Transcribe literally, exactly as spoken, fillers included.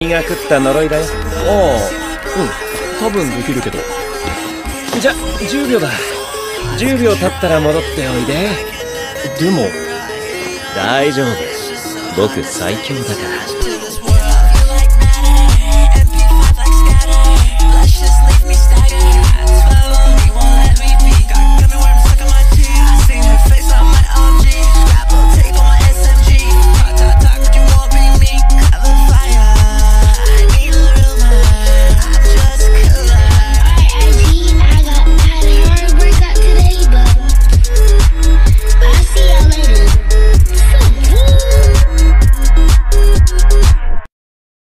気が食った呪いだよ。 ああ、うん、多分できるけど。 じゃ、じゅうびょうだ。じゅうびょう経ったら戻っておいで。 でも大丈夫。僕最強だから。